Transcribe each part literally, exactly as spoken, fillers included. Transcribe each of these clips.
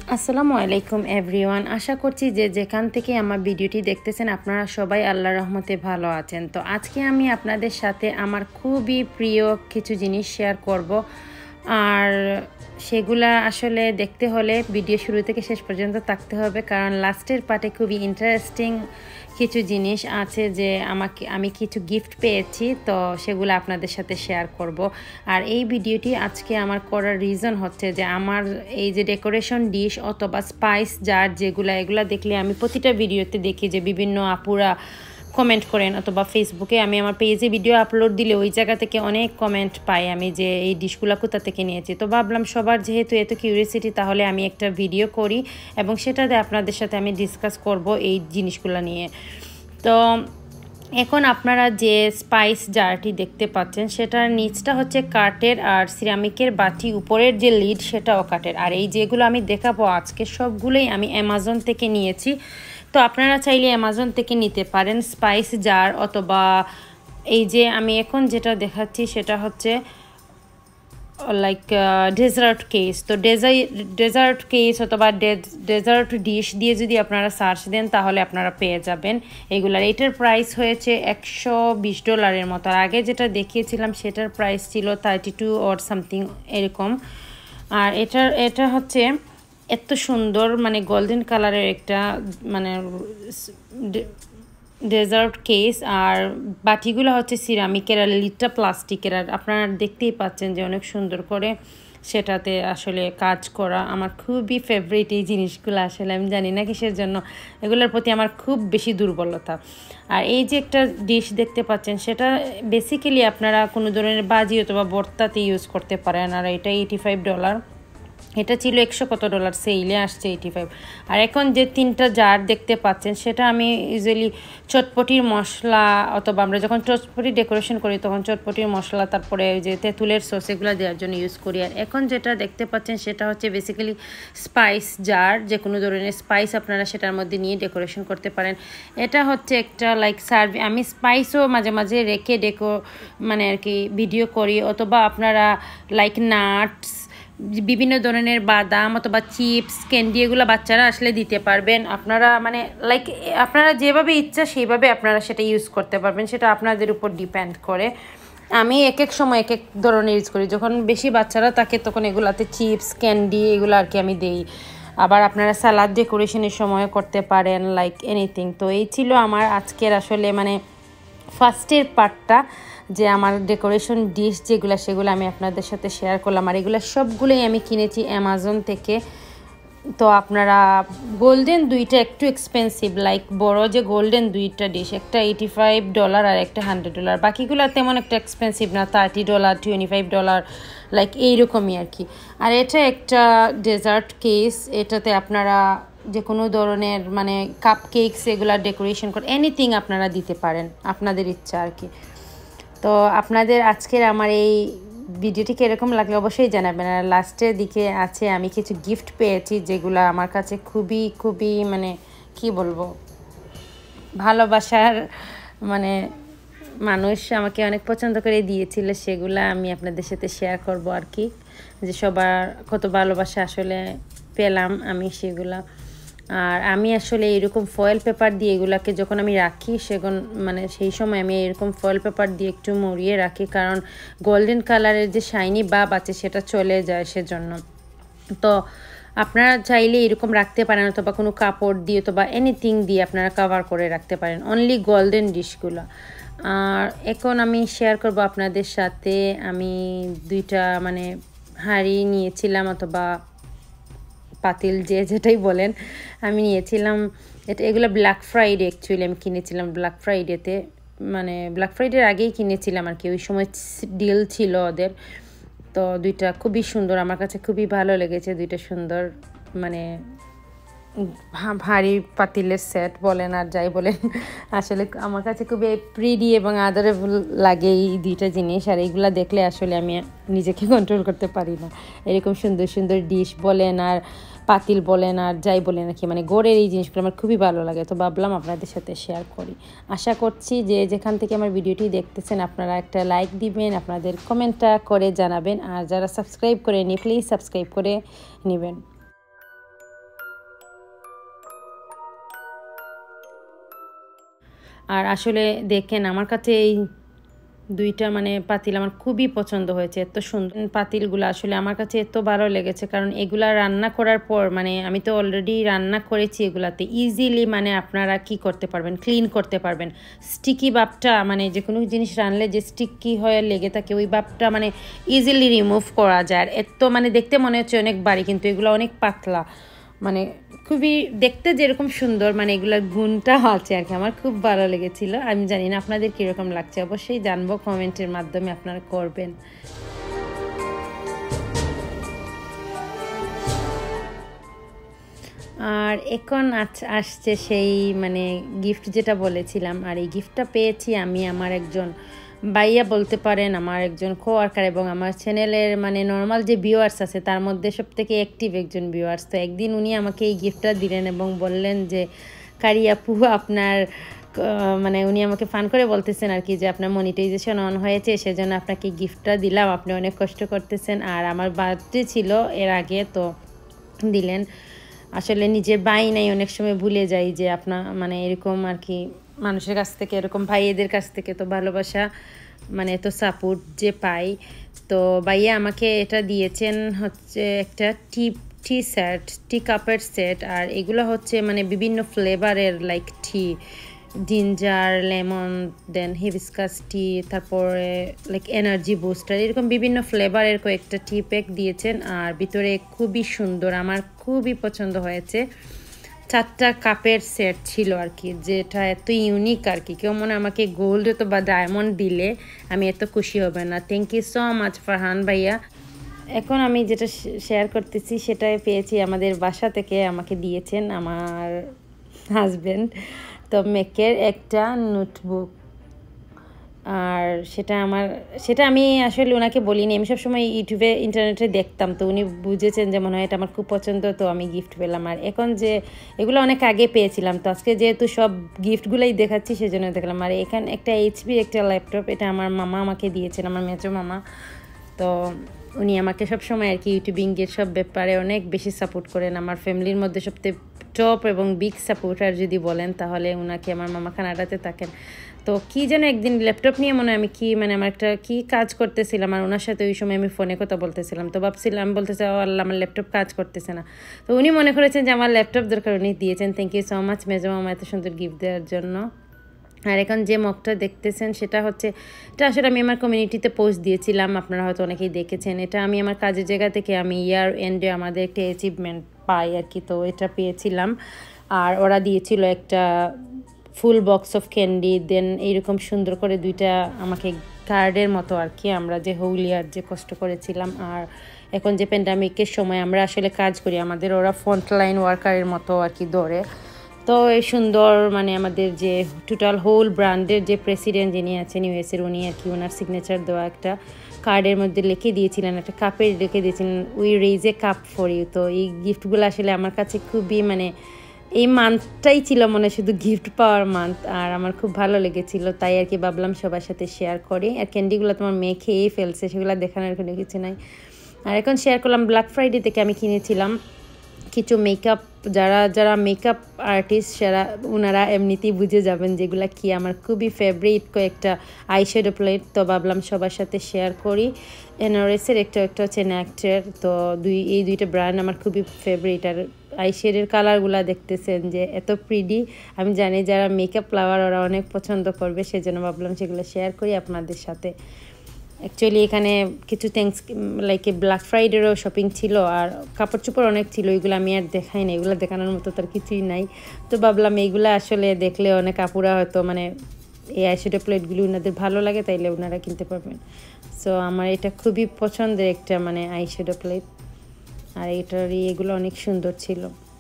আসসালামু আলাইকুম এভরিওয়ান। আশা করছি যে যেখান থেকে আমার ভিডিওটি দেখতেছেন আপনারা সবাই আল্লাহর রহমতে ভালো আছেন। তো আজকে আমি আপনাদের সাথে আমার খুবই প্রিয় কিছু জিনিস শেয়ার করব, আর সেগুলা আসলে দেখতে হলে ভিডিও শুরু থেকে শেষ পর্যন্ত থাকতে হবে, কারণ লাস্টের পার্টে খুবই ইন্টারেস্টিং কিছু জিনিস আছে যে আমাকে আমি কিছু গিফট পেয়েছি, তো সেগুলো আপনাদের সাথে শেয়ার করব। আর এই ভিডিওটি আজকে আমার করার রিজন হচ্ছে যে আমার এই যে ডেকোরেশন ডিশ অথবা স্পাইস জার যেগুলো, এগুলো দেখলে আমি প্রতিটা ভিডিওতে দেখি যে বিভিন্ন আপুরা কমেন্ট করেন, অথবা ফেসবুকে আমি আমার পেজে ভিডিও আপলোড দিলে ওই জায়গা থেকে অনেক কমেন্ট পাই আমি যে এই ডিশগুলো কোথা থেকে নিয়েছি। তো ভাবলাম সবার যেহেতু এত কিউরিয়াসিটি, তাহলে আমি একটা ভিডিও করি এবং সেটাতে আপনাদের সাথে আমি ডিসকাস করব এই জিনিসগুলো নিয়ে। তো এখন আপনারা যে স্পাইস জারটি দেখতে পাচ্ছেন সেটার নিচটা হচ্ছে কাঠের, আর সিরামিকের বাটি, উপরের যে লিড সেটাও কাঠের। আর এই যেগুলো আমি দেখাবো আজকে সবগুলোই আমি অ্যামাজন থেকে নিয়েছি। তো আপনারা চাইলে অ্যামাজন থেকে নিতে পারেন স্পাইস জার, অথবা এই যে আমি এখন যেটা দেখাচ্ছি সেটা হচ্ছে লাইক ডেজার্ট কেস। তো ডেজার্ট কেস অথবা ডেজার্ট ডিশ দিয়ে যদি আপনারা সার্চ দেন তাহলে আপনারা পেয়ে যাবেন এগুলার। এটার প্রাইস হয়েছে একশো বিশ ডলারের মতো। আর আগে যেটা দেখিয়েছিলাম সেটার প্রাইস ছিল থার্টি টু অর সামথিং এরকম। আর এটার এটা হচ্ছে এত সুন্দর, মানে গোল্ডেন কালারের একটা মানে ডেজার্ট কেস। আর বাটিগুলো হচ্ছে সিরামিকের, আর লিডটা প্লাস্টিকের। আর আপনারা দেখতেই পাচ্ছেন যে অনেক সুন্দর করে সেটাতে আসলে কাজ করা। আমার খুবই ফেভারিট এই জিনিসগুলো। আসলে আমি জানি না কিসের জন্য এগুলোর প্রতি আমার খুব বেশি দুর্বলতা। আর এই যে একটা ডিশ দেখতে পাচ্ছেন সেটা বেসিক্যালি আপনারা কোনো ধরনের বাজি অথবা ভর্তাতে ইউজ করতে পারেন। আর এটা এইটি ফাইভ ডলার, এটা ছিল একশো কত ডলার, সেইলে আসছে এইটি ফাইভ। আর এখন যে তিনটা জার দেখতে পাচ্ছেন সেটা আমি ইউজুয়ালি চটপটির মশলা, অথবা আমরা যখন চটপটি ডেকোরেশন করি তখন চটপটির মশলা, তারপরে যে তেঁতুলের সস এগুলো দেওয়ার জন্য ইউজ করি। আর এখন যেটা দেখতে পাচ্ছেন সেটা হচ্ছে বেসিক্যালি স্পাইস জার, যে কোনো ধরনের স্পাইস আপনারা সেটার মধ্যে নিয়ে ডেকোরেশন করতে পারেন। এটা হচ্ছে একটা লাইক সার্ভ, আমি স্পাইসও মাঝে মাঝে রেখে ডেকো মানে আর কি ভিডিও করি, অথবা আপনারা লাইক নাটস, বিভিন্ন ধরনের বাদাম অথবা চিপস, ক্যান্ডি, এগুলো বাচ্চারা আসলে দিতে পারবেন আপনারা, মানে লাইক আপনারা যেভাবে ইচ্ছা সেইভাবে আপনারা সেটা ইউজ করতে পারবেন, সেটা আপনাদের উপর ডিপেন্ড করে। আমি এক এক সময় এক এক ধরনের ইউজ করি, যখন বেশি বাচ্চারা থাকে তখন এগুলাতে চিপস, ক্যান্ডি এগুলো আর কি আমি দিই। আবার আপনারা সালাদ ডেকোরেশনের সময় করতে পারেন, লাইক এনিথিং। তো এই ছিল আমার আজকের আসলে মানে ফার্স্টের পার্টটা, যে আমার ডেকোরেশন ডিশ যেগুলো সেগুলো আমি আপনাদের সাথে শেয়ার করলাম। আর এগুলো সবগুলোই আমি কিনেছি অ্যামাজন থেকে। তো আপনারা গোল্ডেন দুইটা একটু এক্সপেন্সিভ, লাইক বড় যে গোল্ডেন দুইটা ডিশ, একটা এইটি ফাইভ ডলার আর একটা হান্ড্রেড ডলার। বাকিগুলো তেমন একটা এক্সপেন্সিভ না, thirty dollar twenty five dollar like এইরকমই আর কি। আর এটা একটা ডেজার্ট কেস, এটাতে আপনারা যে কোনো ধরনের মানে কাপ কেকস এগুলা ডেকোরেশন করে এনিথিং আপনারা দিতে পারেন, আপনাদের ইচ্ছা আর কি। তো আপনাদের আজকের আমার এই ভিডিওটি কীরকম লাগলো অবশ্যই জানাবেন। আর লাস্টের দিকে আছে আমি কিছু গিফট পেয়েছি যেগুলো আমার কাছে খুবই খুবই মানে কি বলবো, ভালোবাসার মানে মানুষ আমাকে অনেক পছন্দ করে দিয়েছিল, সেগুলো আমি আপনাদের সাথে শেয়ার করব আর কি, যে সবার কত ভালোবাসা আসলে পেলাম আমি সেগুলা। আর আমি আসলে এরকম ফয়েল পেপার দিয়ে এগুলাকে যখন আমি রাখি সেখন মানে সেই সময় আমি এরকম ফয়েল পেপার দিয়ে একটু মুড়িয়ে রাখি, কারণ গোল্ডেন কালারের যে শাইনি ভাব আছে সেটা চলে যায় সেজন্য। তো আপনারা চাইলে এরকম রাখতে পারেন, অথবা কোনো কাপড় দিয়ে অথবা এনিথিং দিয়ে আপনারা কভার করে রাখতে পারেন, অনলি গোল্ডেন ডিশগুলো। আর এখন আমি শেয়ার করব আপনাদের সাথে আমি দুইটা মানে হাঁড়ি নিয়েছিলাম, অথবা পাতিল যে যেটাই বলেন, আমি নিয়েছিলাম। এটা এগুলো ব্ল্যাক ফ্রাইডে অ্যাকচুয়ালি আমি কিনেছিলাম ব্ল্যাক ফ্রাইডেতে, মানে ব্ল্যাক ফ্রাইডের আগেই কিনেছিলাম আর কি, ওই সময় ডিল ছিল ওদের। তো দুইটা খুবই সুন্দর, আমার কাছে খুবই ভালো লেগেছে, দুইটা সুন্দর মানে ভারী পাতিলের সেট বলেন আর যাই বলেন, আসলে আমার কাছে খুবই প্রিটি এবং আদরেবল লাগে এই দুইটা জিনিস। আর এইগুলো দেখলে আসলে আমি নিজেকে কন্ট্রোল করতে পারি না, এরকম সুন্দর সুন্দর ডিশ বলেন আর পাতিল বলেন আর যাই বলেন আর কি, মানে গোড়ের এই জিনিসগুলো আমার খুবই ভালো লাগে। তো ভাবলাম আপনাদের সাথে শেয়ার করি। আশা করছি যে যেখান থেকে আমার ভিডিওটি দেখতেছেন আপনারা একটা লাইক দিবেন, আপনাদের কমেন্টটা করে জানাবেন। আর যারা সাবস্ক্রাইব করে নি প্লিজ সাবস্ক্রাইব করে নেবেন। আর আসলে দেখেন আমার কাছে এই দুইটা মানে পাতিল আমার খুবই পছন্দ হয়েছে, এত সুন্দর পাতিলগুলো আসলে আমার কাছে এত ভালো লেগেছে। কারণ এগুলা রান্না করার পর মানে আমি তো অলরেডি রান্না করেছি এগুলাতে, ইজিলি মানে আপনারা কি করতে পারবেন, ক্লিন করতে পারবেন। স্টিকি ভাবটা মানে যে কোনো জিনিস রানলে যে স্টিকি হয়ে লেগে থাকে ওই ভাবটা মানে ইজিলি রিমুভ করা যায়। আর এত মানে দেখতে মনে হচ্ছে অনেক ভারী, কিন্তু এগুলো অনেক পাতলা, মানে খুবই দেখতে যেরকম সুন্দর মানে এগুলোর গুণটা আছে আর কি। আমার খুব ভালো লেগেছিল। আমি জানি না আপনাদের কীরকম লাগছে, অবশ্যই জানবো কমেন্টের মাধ্যমে আপনারা করবেন। আর এখন আসছে সেই মানে গিফট যেটা বলেছিলাম, আর এই গিফটটা পেয়েছি আমি আমার একজন ভাইয়া বলতে পারেন, আমার একজন কোয়ার্কার এবং আমার চ্যানেলের মানে নর্মাল যে ভিউয়ার্স আছে তার মধ্যে সব থেকে অ্যাক্টিভ একজন ভিউয়ার্স। তো একদিন উনি আমাকে এই গিফটটা দিলেন এবং বললেন যে কারি আপু আপনার মানে উনি আমাকে ফান করে বলতেছেন আর কি যে আপনার মনিটাইজেশন অন হয়েছে, সেজন্য আপনাকে গিফটটা দিলাম, আপনি অনেক কষ্ট করতেছেন। আর আমার বার্থডে ছিল এর আগে, তো দিলেন। আসলে নিজে বাই নাই, অনেক সময় ভুলে যাই যে আপনার মানে এরকম আর কি মানুষের কাছ থেকে, এরকম ভাইয়েদের কাছ থেকে তো ভালোবাসা মানে এত সাপোর্ট যে পাই। তো ভাইয়া আমাকে এটা দিয়েছেন হচ্ছে একটা টি টি সেট, টি কাপের সেট। আর এগুলো হচ্ছে মানে বিভিন্ন ফ্লেভারের, like tea, ginger, lemon, then hibiscus tea, তারপরে লাইক এনার্জি বুস্টার, এরকম বিভিন্ন ফ্লেভারের কয়েকটা টি প্যাক দিয়েছেন। আর ভিতরে খুবই সুন্দর, আমার খুবই পছন্দ হয়েছে। চারটা কাপের সেট ছিল আর কি, যেটা এত ইউনিক আর কি। কেউ মনে আমাকে গোল্ড তো বা ডায়মন্ড দিলে আমি এত খুশি হবে না। Thank you so much Farhan ভাইয়া। এখন আমি যেটা শেয়ার করতেছি সেটাই পেয়েছি আমাদের বাসা থেকে, আমাকে দিয়েছেন আমার হাজব্যান্ড। তো মেকের একটা নোটবুক, আর সেটা আমার সেটা আমি আসলে ওনাকে বলিনি, আমি সবসময় ইউটিউবে ইন্টারনেটে দেখতাম, তো উনি বুঝেছেন যে মনে হয় এটা আমার খুব পছন্দ, তো আমি গিফট পেলাম। আর এখন যে এগুলো অনেক আগে পেয়েছিলাম, তো আজকে যেহেতু সব গিফটগুলোই দেখাচ্ছি সেজন্য দেখলাম। আর এখানে একটা এইচপি একটা ল্যাপটপ, এটা আমার মামা আমাকে দিয়েছেন, আমার মেজো মামা। তো উনি আমাকে সবসময় আর কি ইউটিউবিংয়ের সব ব্যাপারে অনেক বেশি সাপোর্ট করেন। আমার ফ্যামিলির মধ্যে সবথেকে টপ এবং বিগ সাপোর্টার যদি বলেন তাহলে ওনাকে, আমার মামা কানাডাতে থাকেন। তো কি যেন একদিন ল্যাপটপ নিয়ে মনে হয় আমি কি মানে আমার একটা কি কাজ করতেছিলাম, আর ওনার সাথে ওই সময় আমি ফোনে কথা বলতেছিলাম, তো ভাবছিলাম বলতেছে ও আল্লাহ আমার ল্যাপটপ কাজ করতেছে না। তো উনি মনে করেছেন যে আমার ল্যাপটপ দরকার, উনি দিয়েছেন। থ্যাংক ইউ সো মাচ মেজো মামা এত সুন্দর গিফট দেওয়ার জন্য। আর এখন যে মগটা দেখতেছেন সেটা হচ্ছে, এটা আসলে আমি আমার কমিউনিটিতে পোস্ট দিয়েছিলাম, আপনারা হয়তো অনেকেই দেখেছেন। এটা আমি আমার কাজের জায়গা থেকে আমি ইয়ার এন্ডে আমাদের একটা অ্যাচিভমেন্ট পাই আর কি, তো এটা পেয়েছিলাম। আর ওরা দিয়েছিল একটা full box of candy, then এইরকম সুন্দর করে দুইটা আমাকে কার্ডের মতো আর কি, আমরা যে হোল ইয়ার যে কষ্ট করেছিলাম। আর এখন যে প্যান্ডামিকের সময় আমরা আসলে কাজ করি, আমাদের ওরা ফ্রন্টলাইন ওয়ার্কারের মতো আর কি ধরে। তো এই সুন্দর মানে আমাদের যে টোটাল হোল ব্র্যান্ডের যে প্রেসিডেন্ট যিনি আছেন ইউএসের, উনি আর কি ওনার সিগনেচার দেওয়া একটা কার্ডের মধ্যে লিখে দিয়েছিলেন, একটা কাপে লিখে দিয়েছিলেন we raise a cup for you. তো এই গিফটগুলো আসলে আমার কাছে খুবই মানে এই মান্থটাই ছিল মনে শুধু গিফট পাওয়ার মান্থ, আর আমার খুব ভালো লেগেছিল, তাই আর কি ভাবলাম সবার সাথে শেয়ার করি। আর ক্যান্ডিগুলো তোমার মেয়ে খেয়েই ফেলছে, সেগুলো দেখানোর কোনো কিছু নাই। আর এখন শেয়ার করলাম ব্ল্যাক ফ্রাইডে থেকে আমি কিনেছিলাম কিছু মেকআপ, যারা যারা মেকআপ আর্টিস্ট সেরা ওনারা এমনিতেই বুঝে যাবেন যেগুলো কি আমার খুবই ফেভারিট কয়েকটা আইশ্যাডো প্লেট, তো ভাবলাম সবার সাথে শেয়ার করি। এনআরএসের একটা একটা হচ্ছে ন্যাকটের, তো দুই এই দুইটা ব্র্যান্ড আমার খুবই ফেভারিট। আর আইশ্যাডোর কালারগুলো দেখতেছেন যে এত প্রিটি, আমি জানি যারা মেকআপ লাভার ওরা অনেক পছন্দ করবে, সেজন্য ভাবলাম সেগুলো শেয়ার করি আপনাদের সাথে। অ্যাকচুয়ালি এখানে কিছু থ্যাংকস লাইক ব্ল্যাক ফ্রাইডেরও শপিং ছিল, আর কাপড় চোপড় অনেক ছিল, ওইগুলো আমি আর দেখাই না, এগুলো দেখানোর মতো তার কিছুই নাই। তো ভাবলাম এইগুলো আসলে দেখলে অনেক আপুরা হয়তো মানে এই আইশ্যাডো প্লেটগুলি ওনাদের ভালো লাগে, তাইলে ওনারা কিনতে পারবেন। সো আমার এটা খুবই পছন্দের একটা মানে আইশ্যাডো প্লেট, আর এটার এগুলো অনেক সুন্দর ছিল।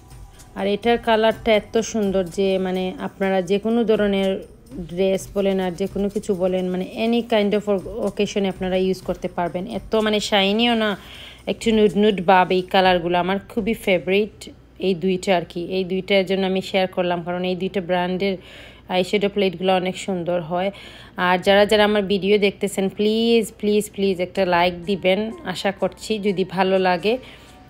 আর এটার কালারটা এত সুন্দর যে মানে আপনারা যে কোনো ধরনের ড্রেস বলেন আর যে কোনো কিছু বলেন মানে এনি কাইন্ড অফ ওকেশনে আপনারা ইউজ করতে পারবেন। এত মানে শাইনিও না, একটু নুড নুড ভাব, এই কালারগুলো আমার খুবই ফেভারিট এই দুইটা আর কি। এই দুইটার জন্য আমি শেয়ার করলাম, কারণ এই দুইটা ব্র্যান্ডের আইশ্যাডো প্লেটগুলো অনেক সুন্দর হয়। আর যারা যারা আমার ভিডিও দেখতেছেন প্লিজ প্লিজ প্লিজ একটা লাইক দিবেন আশা করছি, যদি ভালো লাগে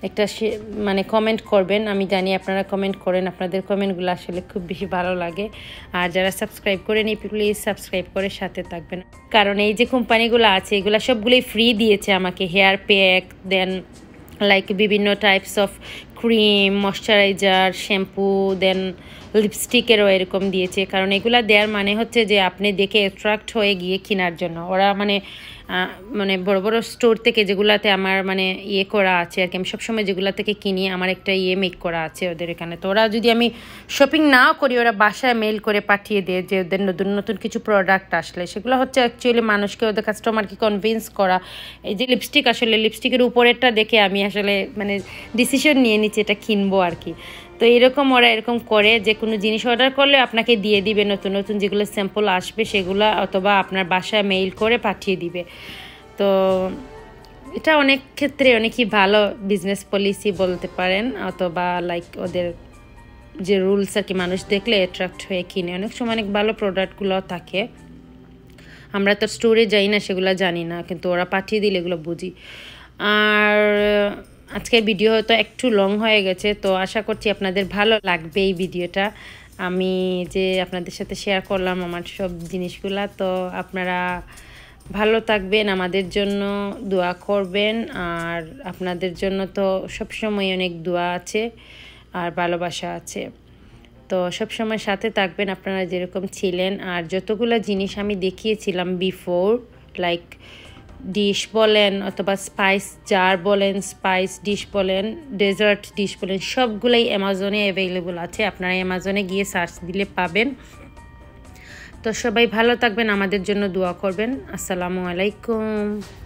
একটা মানে কমেন্ট করবেন। আমি জানি আপনারা কমেন্ট করেন, আপনাদের কমেন্টগুলো আসলে খুব বেশি ভালো লাগে। আর যারা সাবস্ক্রাইব করেন প্লিজ সাবস্ক্রাইব করে সাথে থাকবেন, কারণ এই যে কোম্পানিগুলো আছে এগুলো সবগুলোই ফ্রি দিয়েছে আমাকে। হেয়ার প্যাক, দেন লাইক বিভিন্ন types of cream, moisturiser, shampoo, then লিপস্টিকেরও এরকম দিয়েছে। কারণ এগুলো দেওয়ার মানে হচ্ছে যে আপনি দেখে অ্যাট্রাক্ট হয়ে গিয়ে কেনার জন্য। ওরা মানে মানে বড় বড় স্টোর থেকে যেগুলাতে আমার মানে ইয়ে করা আছে আর কি, আমি সবসময় যেগুলো থেকে কিনি আমার একটা ইয়ে মেক করা আছে ওদের এখানে। তো ওরা যদি আমি শপিং নাও করি, ওরা বাসায় মেল করে পাঠিয়ে দেয় যে ওদের নতুন নতুন কিছু প্রোডাক্ট আসলে। সেগুলো হচ্ছে অ্যাকচুয়ালি মানুষকে, ওদের কাস্টমারকে কনভিন্স করা। এই যে লিপস্টিক, আসলে লিপস্টিকের উপরেরটা দেখে আমি আসলে মানে ডিসিশন নিয়ে নিচ্ছি এটা কিনবো আর কি। তো এরকম ওরা এরকম করে যে কোনো জিনিস অর্ডার করলে আপনাকে দিয়ে দিবে নতুন নতুন যেগুলো স্যাম্পল আসবে সেগুলো, অথবা আপনার বাসায় মেইল করে পাঠিয়ে দিবে। তো এটা অনেক ক্ষেত্রে অনেকই ভালো বিজনেস পলিসি বলতে পারেন, অথবা লাইক ওদের যে রুলস আর কি, মানুষ দেখলে অ্যাট্রাক্ট হয়ে কিনে। অনেক সময় অনেক ভালো প্রোডাক্টগুলো থাকে, আমরা তো স্টোরে যাই না, সেগুলো জানি না, কিন্তু ওরা পাঠিয়ে দিলে এগুলো বুঝি। আর আজকের ভিডিও হয়তো একটু লং হয়ে গেছে, তো আশা করছি আপনাদের ভালো লাগবে এই ভিডিওটা। আমি যে আপনাদের সাথে শেয়ার করলাম আমার সব জিনিসগুলা, তো আপনারা ভালো থাকবেন, আমাদের জন্য দোয়া করবেন। আর আপনাদের জন্য তো সবসময় অনেক দোয়া আছে আর ভালোবাসা আছে, তো সবসময় সাথে থাকবেন আপনারা যেরকম ছিলেন। আর যতগুলো জিনিস আমি দেখিয়েছিলাম বিফোর, লাইক ডিশ বলেন অথবা স্পাইস জার বলেন, স্পাইস ডিশ বলেন, ডেজার্ট ডিশ বলেন, সবগুলোই অ্যামাজনে অ্যাভেলেবল আছে। আপনারা অ্যামাজনে গিয়ে সার্চ দিলে পাবেন। তো সবাই ভালো থাকবেন, আমাদের জন্য দোয়া করবেন। আসসালামু আলাইকুম।